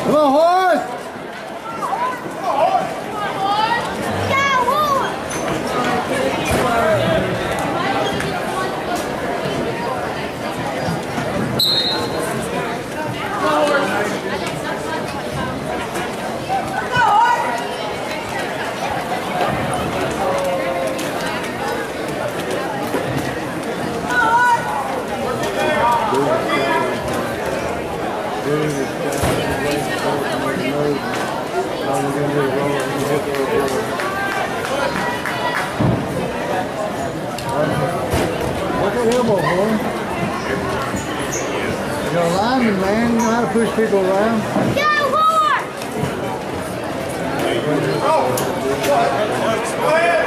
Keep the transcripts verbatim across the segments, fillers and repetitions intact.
Come on, horse! You're a lineman, man. You know how to push people around. Go, Lord! Oh! Go ahead!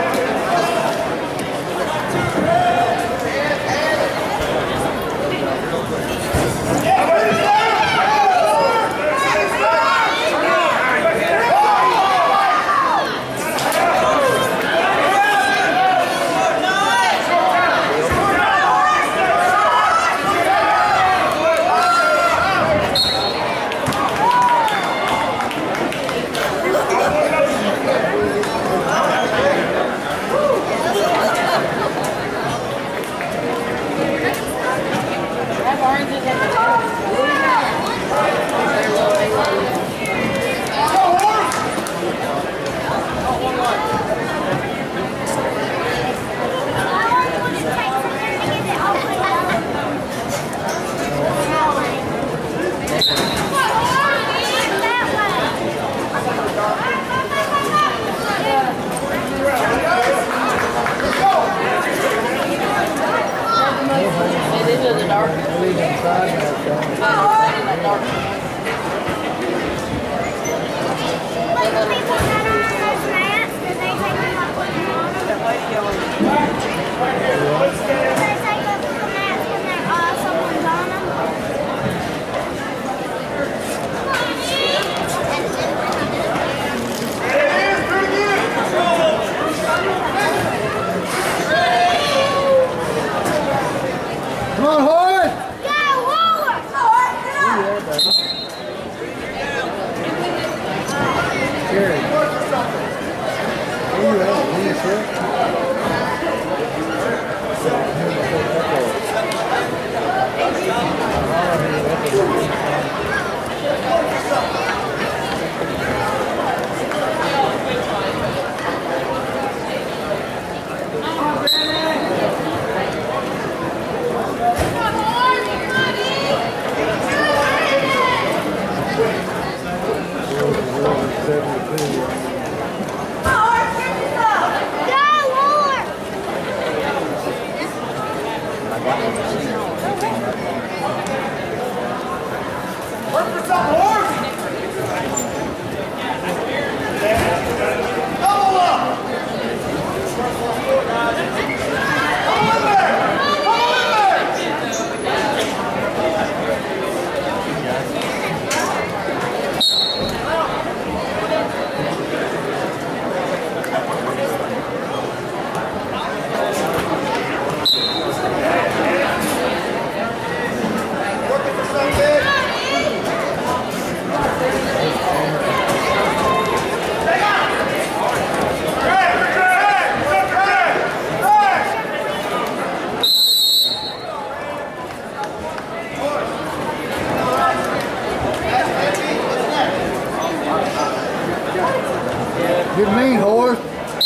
Good mean horse.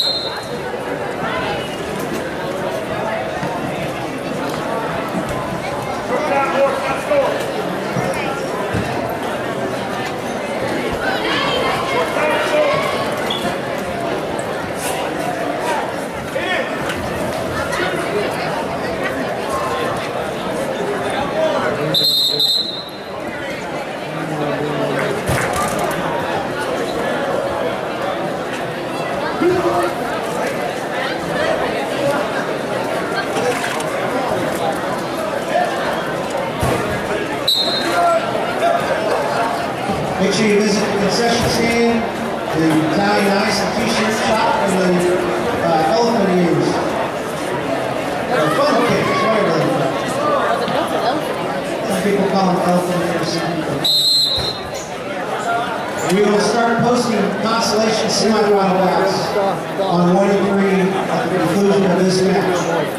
Make sure you visit the concession stand, the Italian Ice and T-shirt shop, and the uh, elephant ears. Or fun cakes, whatever they call them. Some people call them elephant ears. Some people. We will start posting consolation semifinal bouts on one and three at the conclusion of this match.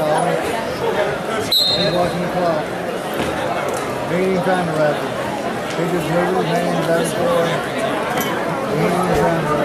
He's watching the clock. Meeting time record. Figures, figures, hands, down, four. Meeting time record.